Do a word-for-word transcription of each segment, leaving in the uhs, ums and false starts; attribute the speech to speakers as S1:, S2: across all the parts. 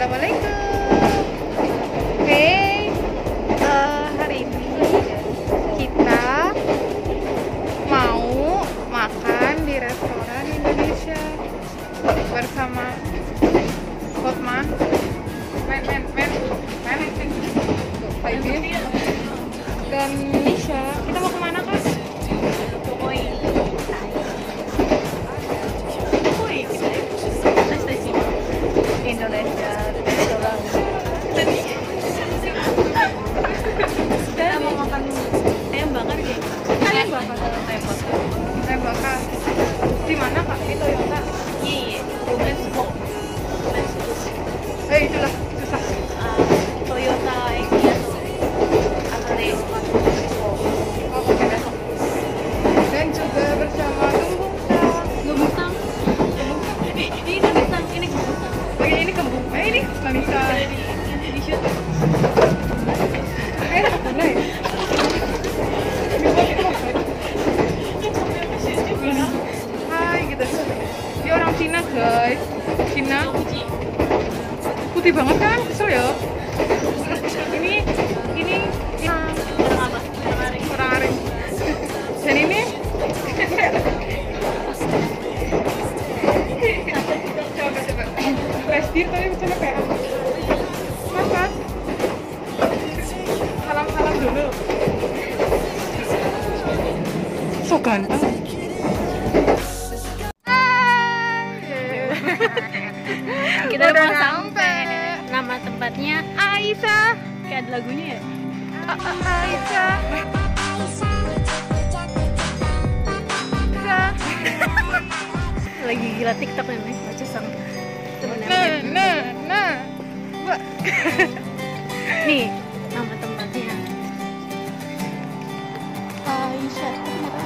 S1: Assalamualaikum. Hey, uh, hari ini kita mau makan di restoran Indonesia bersama Hotman, men men men men Faizil dan Nisha. Kita mau kemana, Kak?
S2: Indonesia restoran. Kita mau makan ayam bakar ya? Ayam bakar ayam bakar.
S1: Ayam bakar. Di mana, Kak? Di Toyota.
S2: Iya, Let's go. Let's go.
S1: Eh, itulah susah.
S2: Uh, Toyota Ekia Atari.
S1: Oh, oke dah. Dan juga bersama Lumbung Tang.
S2: Lumbung Tang. Eh, ini Lumbung Tang, ini Lumbung Tang.
S1: Oh, ini kembung. Eh, ini Manisa.
S2: Di shoot.
S1: Eh, mana ya? Hai, gitu. Dia orang Cina, guys. Cina. Putih banget kan? Kesel ya. Ini, ini, ini
S2: Orang apa? Orang Aring.
S1: orang Aring. Dan ini coba coba. Presdir tapi bercanda P A. Mas, mas. Salam-salam dulu. So ganteng.
S2: Kita
S1: udah
S2: mau
S1: sampai.
S2: Nama tempatnya
S1: Aisyah.
S2: kayak ada lagunya ya?
S1: A- A- Aisyah. Aisyah.
S2: Lagi gila TikTok nih, baca sang
S1: Nah,
S2: sebenarnya.
S1: nah, nah. Mbak.
S2: Nih, nama tempatnya Aisyah.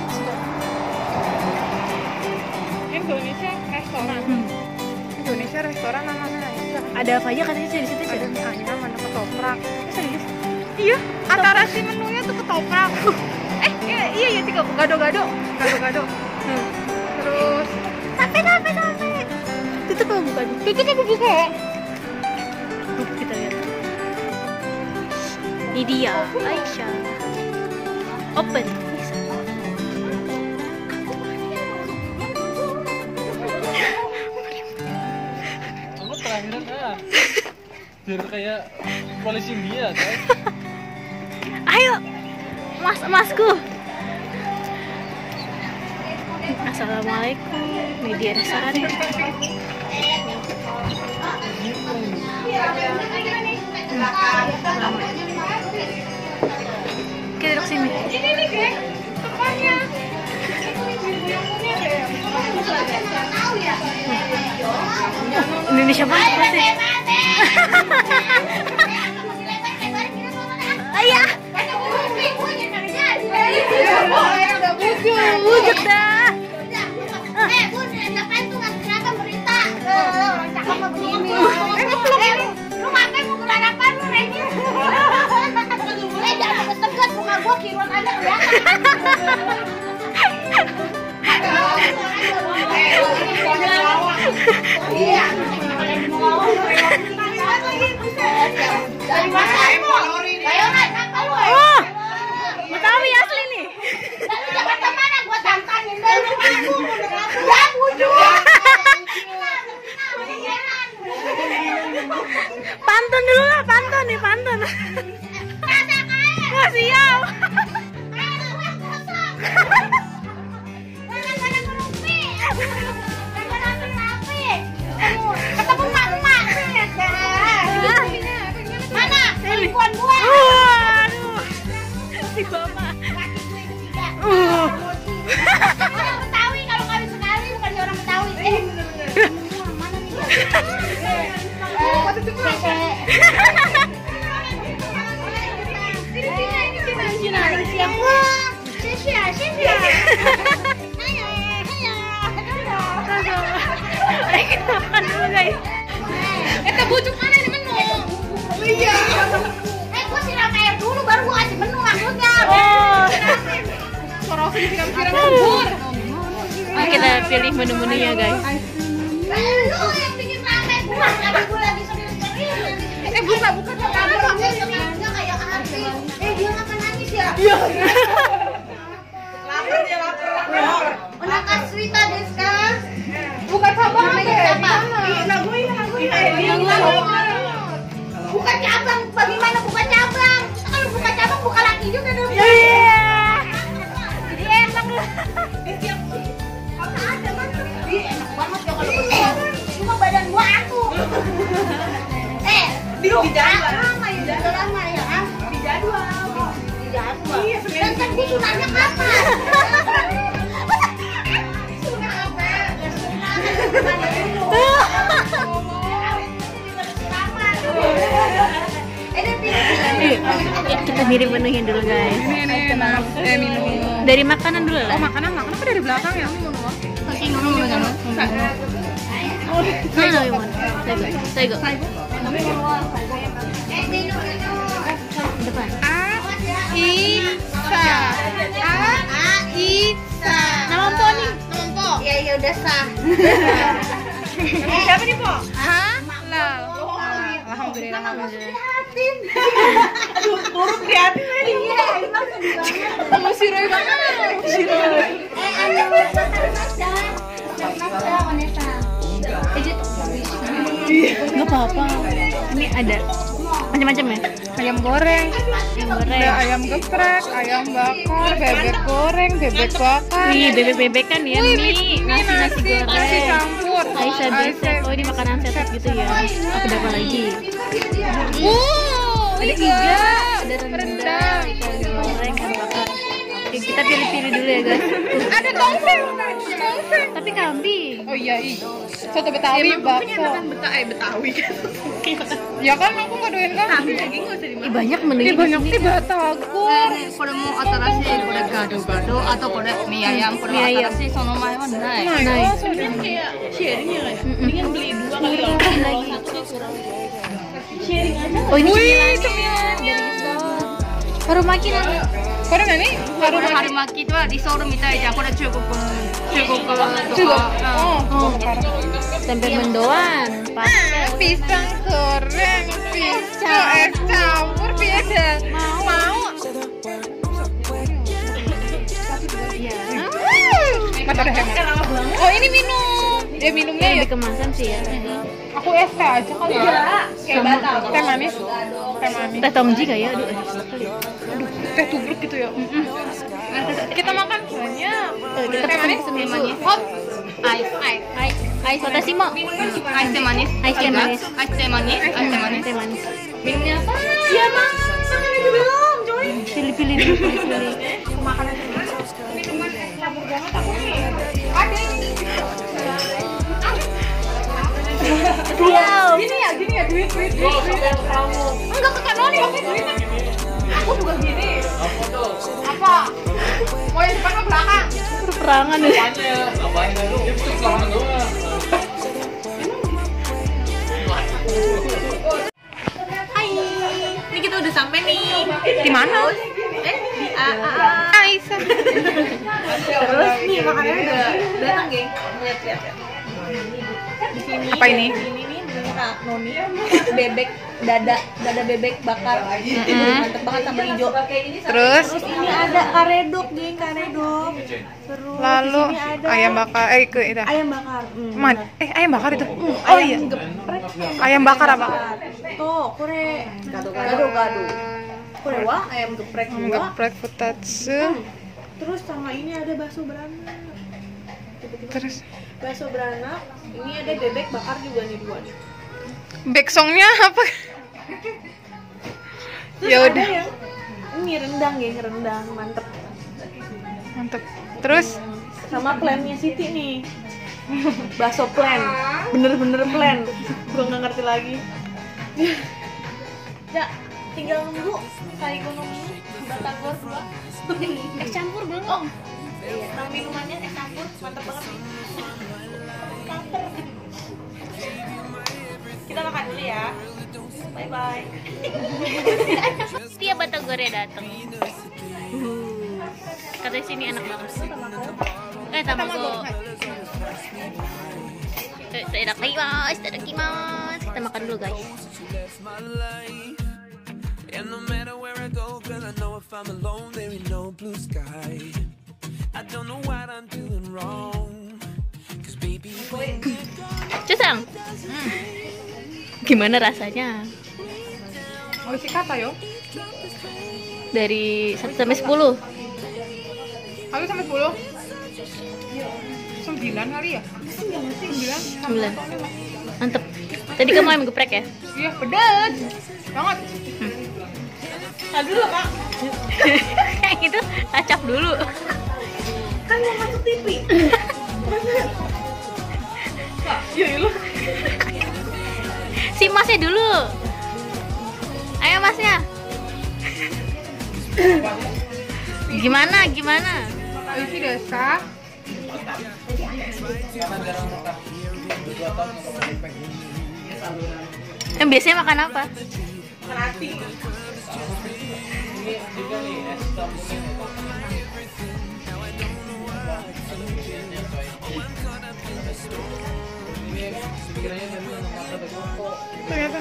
S1: Indonesia restoran.
S2: Hmm.
S1: Indonesia restoran namanya Aisyah.
S2: Ada apa aja katanya sih di situ?
S1: Ada mie ayam, ada ketoprak.
S2: Eh, serius?
S1: Iya, antara si menunya tuh ketoprak. Eh, iya, iya, iya tiga gado-gado, gado-gado.
S2: Hmm.
S1: Terus
S2: Sampai sampai sampai. Tutup apa bukan?
S1: tutup apa buka?
S2: Tuh, kita lihat. Ini dia, Aisyah. Open.
S3: Kamu terakhiran ah, biar kayak polisi India kan?
S2: Ayo, mas masku. Assalamualaikum, media restoran. Kita duduk sini.
S1: Ini nih, geng, tempatnya.
S2: Indonesia banget pasti. Ayah.
S1: Udah bujuk.
S2: Bujuk dah.
S4: Eh, Bun, ngapain tuh ngasih apa berita? Orang cakep mah begini. Eh, lu ngapain mau gelar apa lu, Reni? Eh, jangan tegas muka gua kiruan ada kelihatan. Iya. Dari mana lu? Bayoran apa lu?
S2: Oh, Betawi asli nih.
S4: Lalu Jakarta mana gua tantangin dari rumahku. Ya, bujuk.
S2: Pantun dulu lah, pantun nih, pantun. Wah, siap.
S4: Ketemu emak-emak. Mana? Selingkuhan gua.
S2: Waduh. Si bapak.
S4: Kaki gue itu tidak.
S2: Uh.
S4: Orang Betawi kalau kawin sekali bukan dia orang Betawi. Eh, mana nih?
S2: Cina, siap.
S4: Sia, sia. Ayo, ayo.
S2: Ayo kita makan dulu guys.
S1: Kita bujuk mana nih menu?
S4: Iya. Eh, gua siram air dulu baru gua kasih menu maksudnya.
S2: Oh.
S1: Sorosin siram-siram bubur.
S2: Nah, kita pilih menu-menunya guys.
S4: Lu yang bikin rame gua, lagi gua lagi serius-serius. Buka cabang, bagaimana buka cabang? Kalau buka cabang buka lagi juga dong.
S1: Jadi enak lah.
S4: Mana ada mas? Ih, enak banget ya kalau begini. Cuma badan gua aku. Eh, di jadwal lama ya, jadwal lama ya, ah? Di jadwal. Di jadwal. Iya, dan kan gua sunahnya kapan? Sunah apa? Ya sunah. Sunah dulu.
S2: Ya, kita mirip menuhin dulu guys.
S1: Ini ini enak. Eh minum.
S2: Dari makanan dulu lah.
S1: Oh makanan makanan apa dari belakang ya?
S2: Saking dulu dengan Mana we want? Saigo. Saigo.
S4: Eh, minum minum.
S2: Depan.
S1: Aisyah. Aisyah.
S2: Nama po nih.
S4: Nompo. Ya ya udah sah.
S1: Siapa nih, Po? Halal. Alhamdulillah.
S4: Prihatin. Aduh, turun prihatin lagi. Iya,
S1: Kamu siroy banget. Siroy.
S4: Eh, ada Vanessa. Vanessa, Vanessa.
S2: Nggak apa-apa. Ini ada macam-macam ya.
S1: Ayam goreng.
S2: Ayam goreng.
S1: Ada ayam geprek, ayam bakar, bebek goreng, bebek bakar.
S2: Nih bebek-bebek kan ya.
S1: Wih,
S2: Nih
S1: ini
S2: nasi nasi
S1: nasi, nasi
S2: goreng.
S1: campur.
S2: Aisyah biasa. Oh ini makanan sehat gitu ya. Aku dapat lagi.
S1: Wow,
S2: Ada tiga. Ada rendang, ikan goreng, ikan bakar. Oke, kita pilih-pilih dulu ya guys.
S1: Ada tongseng. Tongseng.
S2: Tapi kambing.
S1: Oh iya, ih. Soto Betawi, bakso.
S2: Betawi Betawi kan.
S1: Ya kan aku nggak doyan kambing.
S2: Ih, banyak menunya
S1: Ih,
S2: di
S1: banyak
S2: sini.
S1: sih batagor.
S5: これも新しいこれガドガドあとこれミヤヤンこれは新しいその前はない
S1: Nah,
S2: Nah,
S1: oh, sudah.
S2: Oh ini
S1: Wih,
S2: cemilannya dari Isol. Baru makin lagi.
S1: Kore nani?
S5: これ春巻きはリソールみたいじゃんこれ中国中国と
S1: Juga.
S5: か
S1: Oh, bakar.
S2: Tempe mendoan. Pas.
S1: Pisang goreng, pisang es campur, beda. Mau? Mas ada hemat. Oh ini minum. Ya minumnya ya.
S2: Lebih kemasan sih ya.
S1: Aku es teh aja kali ya.
S2: Sama.
S1: Teh manis. Teh manis.
S2: Teh tongji kali ya. Aduh, enak sekali.
S1: Teh tubruk gitu ya. Kita makan banyak.
S2: Tuh, kita
S1: Teh manis.
S2: pesen seminggu.
S1: Hot.
S5: アイスアイ
S2: Ais, ais watashi mo.
S5: スアイステマニス
S2: Ais teh manis.
S5: アイステマニスアイステマニス
S2: Teh manis.
S5: minumnya apa
S4: Iya, Mas. Makan aja belum, coy.
S2: Pilih-pilih dulu, pilih-pilih.
S4: Wow. Gini ya, gini ya, duit, duit, duit. Enggak ke kanan nih, oke duit. Aku juga gini.
S3: Apa tuh?
S4: Apa? Mau yang depan ke belakang?
S2: Perangan deh.
S3: Apanya? Ngapain lu? Itu selama doang.
S2: Hai. Ini kita udah sampai nih.
S1: Di mana?
S2: Eh, di A A A.
S1: Aisyah.
S2: Terus nih makanannya udah datang, geng. Lihat, lihat, lihat. Di sini.
S1: Apa ini?
S2: Ini nih Kak Noni bebek dada dada bebek bakar. Mantep banget sama hijau.
S1: Terus
S2: Terus ini ada karedok, geng, karedok. Terus
S1: lalu
S2: di sini ada
S1: ayam bakar. Eh ke itu.
S2: ayam bakar. Hmm,
S1: Man,
S2: bener.
S1: eh ayam bakar itu. Oh
S2: Ayam
S1: iya.
S2: geprek.
S1: Ayam bakar apa?
S2: Tuh, kore gado-gado. Gado-gado. Kore wa ayam geprek dua.
S1: Geprek futatsu.
S2: Terus sama ini ada bakso beranak.
S1: Terus
S2: Bakso beranak. Ini ada bebek bakar juga nih dua nih.
S1: backsongnya apa?
S2: Terus
S1: Ya
S2: ada
S1: udah.
S2: yang ini rendang, geng, rendang, mantep.
S1: Mantep. Terus
S2: Sama plannya Siti nih. Bakso plan. Bener-bener plan. Gua nggak ngerti lagi. Ya, tinggal nunggu saya ekonomi batagor dua. Es campur belum? Oh. Iya, nama minumannya es campur, mantep banget nih. Lapar. Kita makan dulu ya. Bye bye.
S5: Setiap batagornya datang katanya sini enak banget eh tamago itadakimasu itadakimasu kita makan dulu guys.
S6: And no matter where I go, girl, I know if I'm alone, there ain't no blue sky. I don't know what I'm doing wrong. Cause baby, when
S5: Cusang
S2: Gimana rasanya?
S1: Oh, isi kata yo.
S2: Dari satu sampai sepuluh.
S1: Aku sampai sepuluh. Sembilan kali ya? Sembilan.
S2: Sembilan. Mantep. Tadi kamu yang geprek ya?
S1: Iya, pedas banget.
S2: Aduh dulu kak. Yang itu acap dulu.
S4: Kan mau masuk T V.
S1: Iya, lu.
S2: Si masnya dulu. Ayo masnya. Gimana? Gimana?
S1: Isi desa.
S2: Yang biasanya makan apa?
S3: Ini juga nih es campurnya. Pikirannya tadi yang mata berkokok.
S1: Ternyata.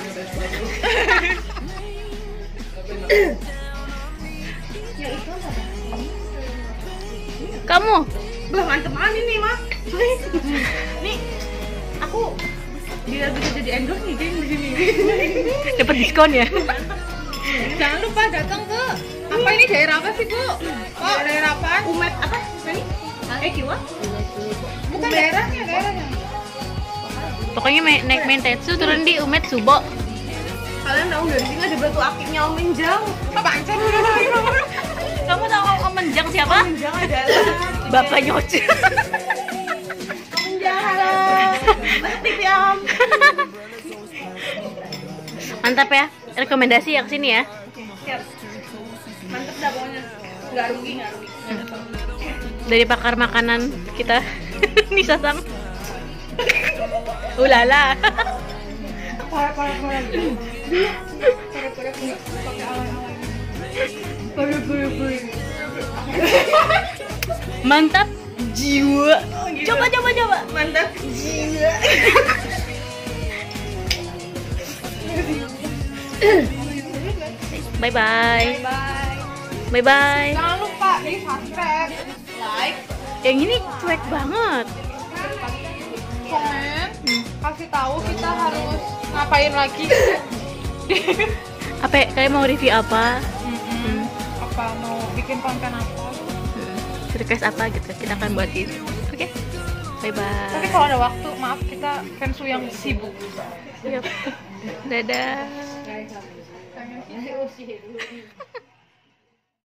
S2: Kamu?
S1: Bah, mantep banget ini, Mak. Nih, aku biar bisa jadi endorse nih, geng, begini.
S2: Dapat diskon ya?
S1: Jangan lupa datang ke apa ini daerah apa sih, Bu? Oh, daerah apa?
S4: Umet apa? Ini? Eh, kiwa?
S1: Bukan daerahnya, daerahnya.
S2: Pokoknya ma- naik Mentetsu turun di Umet Subo.
S4: Kalian tahu dari sini ada batu akiknya Om Menjang.
S1: Apaan sih?
S2: Kamu tahu Om Menjang siapa?
S4: Menjang adalah
S2: Bapaknya Oce.
S4: Om Menjang, halo. Masuk T V Om.
S2: Mantap ya. Rekomendasi ya kesini ya.
S4: Siap. Mantep dah pokoknya. Nggak rugi, nggak rugi.
S2: Dari pakar makanan kita. Nisa Sang. Ulala.
S1: Parah, parah, parah. Parah, parah, nggak pakai awan-awan. Parah, parah, parah.
S2: Mantap jiwa. Coba coba coba.
S4: Mantap. Jiwa.
S2: Bye bye.
S4: Bye.
S2: Bye bye.
S1: Jangan lupa di subscribe,
S4: Like.
S2: Yang ini cuek banget.
S1: komen, kasih tahu kita harus ngapain lagi.
S2: Apa kalian mau review apa?
S1: Mm-mm. Apa mau bikin konten apa?
S2: Hmm, request apa gitu kita akan buatin. Oke. Bye bye.
S1: Tapi kalau ada waktu, maaf kita fansu yang sibuk.
S2: Yap. Dadah.
S1: Sayang.